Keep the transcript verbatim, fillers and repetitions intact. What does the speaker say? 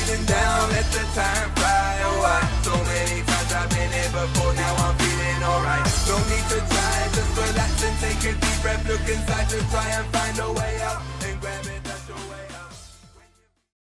feeling down, let the time fly. Oh, I, so many times I've been here before, now I'm feeling alright. No need to try, just relax and take a deep breath. Look inside to try and find a way out.